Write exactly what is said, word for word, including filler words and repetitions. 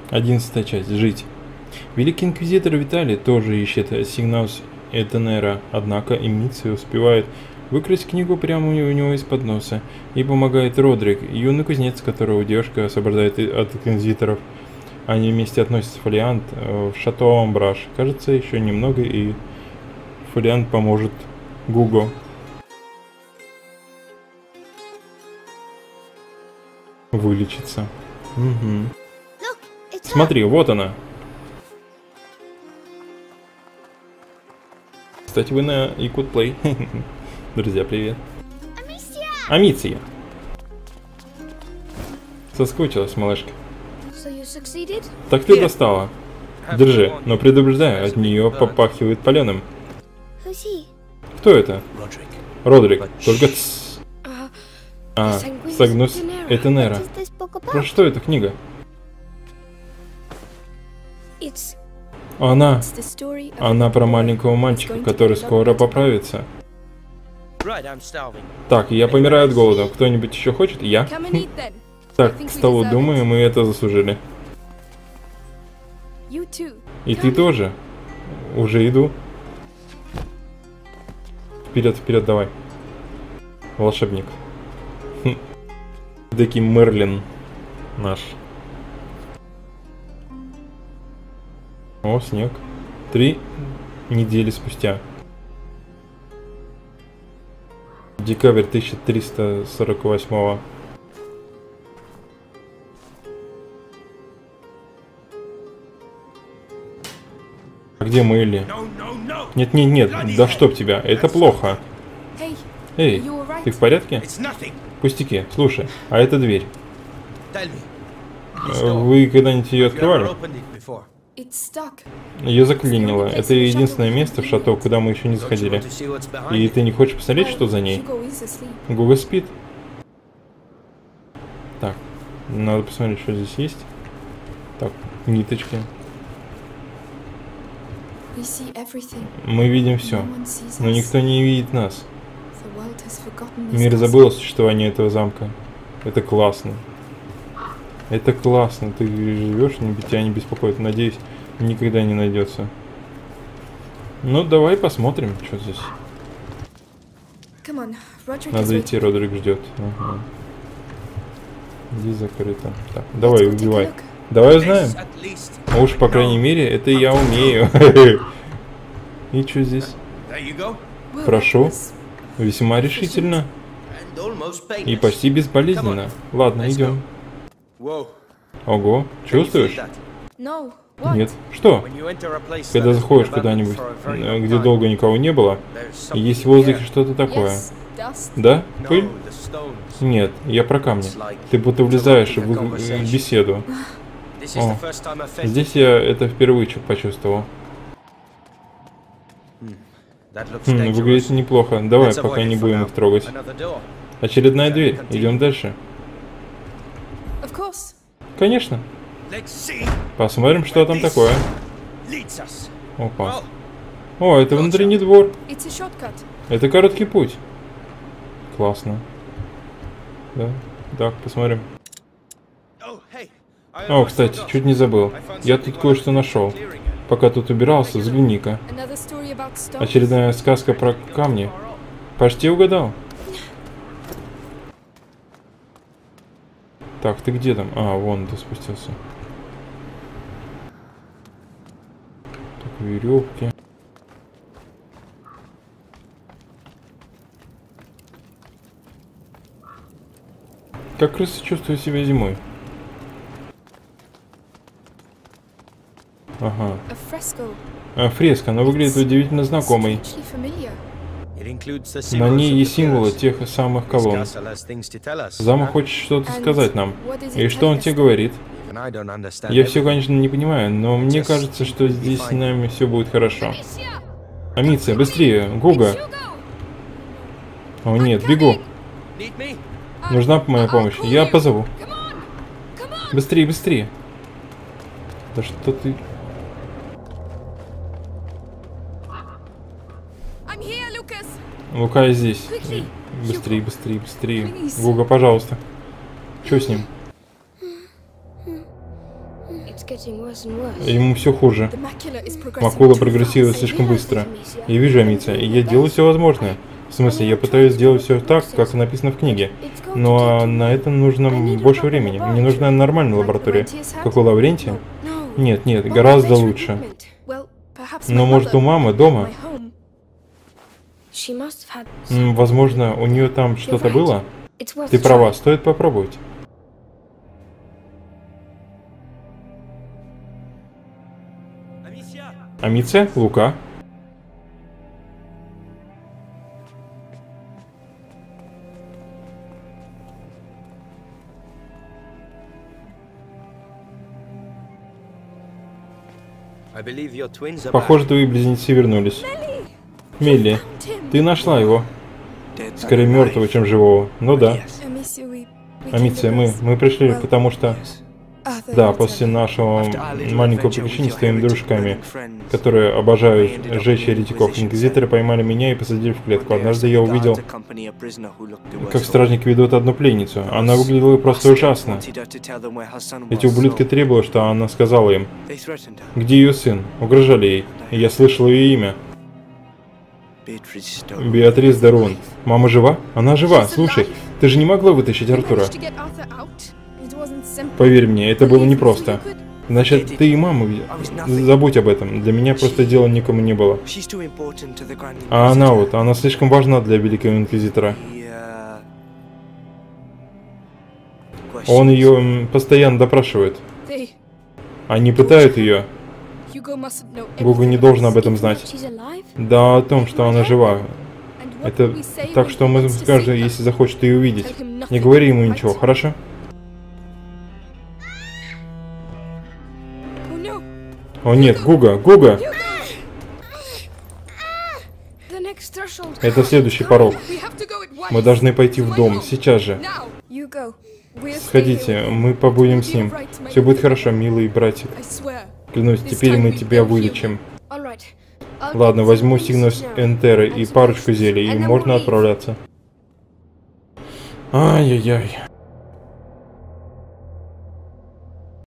Одиннадцатая часть. Жить. Великий инквизитор Виталий тоже ищет Сигнус Этенера, однако Эмиция успевает выкрасть книгу прямо у него из-под носа и помогает Родрик, юный кузнец, которого девушка освобождает от инквизиторов. Они вместе относят фолиант в шато Амбраж. Кажется, еще немного и фолиант поможет Гуго. Вылечиться. Угу. Смотри, вот она. Кстати, вы на Якут Плей. Друзья, привет. Амиция. Соскучилась, малышка. Так ты достала. Держи, но предупреждаю, от нее попахивает паленым. Кто это? Родрик. Только тссс. А, Сигнус Этенера. Про что эта книга? Она. Она про маленького мальчика, который скоро поправится. Так, я помираю от голода. Кто-нибудь еще хочет? Я? Так, к столу, думаю, мы это заслужили. И ты тоже? Уже иду. Вперед, вперед, давай. Волшебник. Таки Мерлин наш. О, снег. Три недели спустя. Декабрь тысяча триста сорок восьмого. А где Мэлли? Нет, нет, нет, да чтоб тебя, это плохо. Эй, ты в порядке? Пустяки, слушай, а это дверь. Вы когда-нибудь ее открывали? Ее заклинило. Это единственное место в шато, куда мы еще не заходили. И ты не хочешь посмотреть, что за ней? Гуго спит. Так, надо посмотреть, что здесь есть. Так, ниточки. Мы видим все, но никто не видит нас. Мир забыл о существовании этого замка. Это классно. Это классно. Ты живешь, тебя не беспокоит. Надеюсь, никогда не найдется. Ну, давай посмотрим, что здесь. Надо идти, Родрик ждет. Ага. Здесь закрыто. Так, давай, убивай. Давай узнаем. А уж, по крайней мере, это я умею. И что здесь? Прошу. Весьма решительно. И почти безболезненно. Ладно, идем. Ого, чувствуешь? Нет. Что? Когда заходишь куда-нибудь, где долго никого не было, и есть в воздухе что-то такое. Да? Пыль? Нет, я про камни. Ты будто влезаешь в беседу. О, здесь я это впервые почувствовал. Хм, выглядит неплохо. Давай, пока не будем их трогать. Очередная дверь. Идем дальше. Конечно. Посмотрим, что там такое. Опа. О, это внутренний двор. Это короткий путь. Классно. Да. Так, посмотрим. О, кстати, чуть не забыл. Я тут кое-что нашел. Пока тут убирался, взгляни-ка. Очередная сказка про камни. Почти угадал. Так, ты где там? А, вон ты спустился. Так, веревки. Как крысы чувствуют себя зимой? Ага. А, фреска, она выглядит удивительно знакомой. На ней есть символы тех самых колонн. Замок хочет что-то сказать нам. И что он тебе говорит? Я все, конечно, не понимаю, но мне кажется, что здесь с нами все будет хорошо. Амиция, быстрее! Гуго! О нет, бегу! Нужна моя помощь. Я позову. Быстрее, быстрее! Да что ты... Лука здесь. Быстрее, быстрее, быстрее. Гуго, пожалуйста. Что с ним? Ему все хуже. Макула прогрессирует слишком быстро. Я вижу, Амиция, и я делаю все возможное. В смысле, я пытаюсь сделать все так, как написано в книге. Но на это нужно больше времени. Мне нужна нормальная лаборатория. Как у Лаврентия? Нет, нет, гораздо лучше. Но может у мамы дома? М, возможно, у нее там что-то было? Ты права, стоит попробовать. Амиция? Лука? Похоже, твои близнецы вернулись. Мелли, ты нашла его. Скорее мертвого, чем живого. Ну да. Амиция, мы, мы пришли, потому что... Да, после нашего маленького приключения с твоими дружками, которые обожают сжечь еретиков, инквизиторы поймали меня и посадили в клетку. Однажды я увидел, как стражники ведут одну пленницу. Она выглядела просто ужасно. Эти ублюдки требовали, что она сказала им. Где ее сын? Угрожали ей. И я слышал ее имя. Беатрис Дарун. Мама жива? Она жива. Слушай, ты же не могла вытащить Артура. Поверь мне, это было непросто. Значит, ты и мама, забудь об этом. Для меня просто дела никому не было. А она вот, она слишком важна для Великого Инквизитора. Он ее постоянно допрашивает. Они пытают ее. Гуга не должен об этом знать. Да, о том, что она жива. Это так, что мы скажем, если захочет ее увидеть. Не говори ему ничего, хорошо? О нет, Гуга, Гуга! Это следующий порог. Мы должны пойти в дом, сейчас же. Сходите, мы побудем с ним. Все будет хорошо, милый братик. Клянусь, теперь мы тебя вылечим. Ладно, возьму сигнус Энтеры и парочку зелий, и можно отправляться. Ай-яй-яй.